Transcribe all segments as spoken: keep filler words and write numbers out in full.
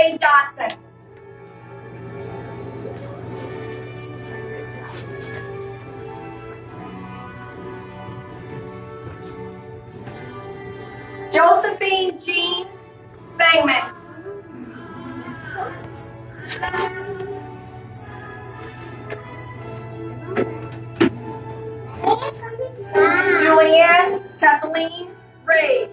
Renee Dotson. Josephine Jean Bangman. Julianne Kathleen Ray.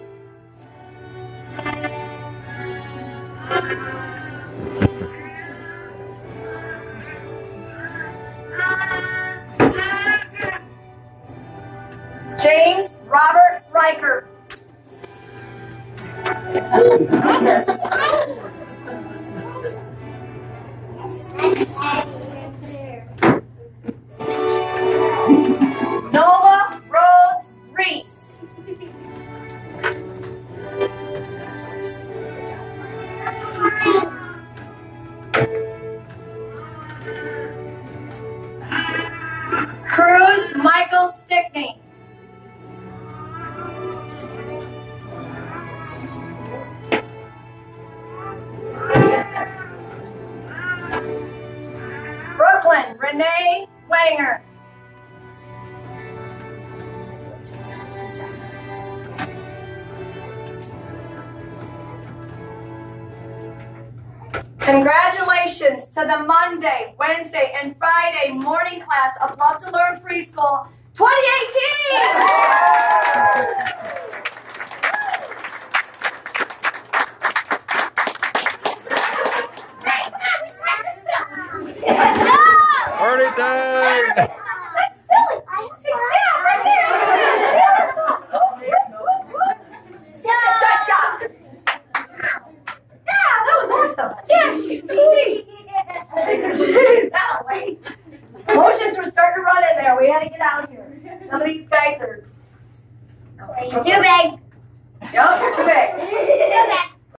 James Robert Riker. Nova Rose Reese. Cruz Michael Stickney. Brooklyn Renee Wanger. Congratulations to the Monday, Wednesday, and Friday morning class of Love to Learn Preschool twenty eighteen! Party time! Good job! Yeah, that was awesome. Yeah, jeez, that way. Emotions were starting to run in there. We had to get out here. Some of these guys are. You're too big. Yup, you're too big. Too big.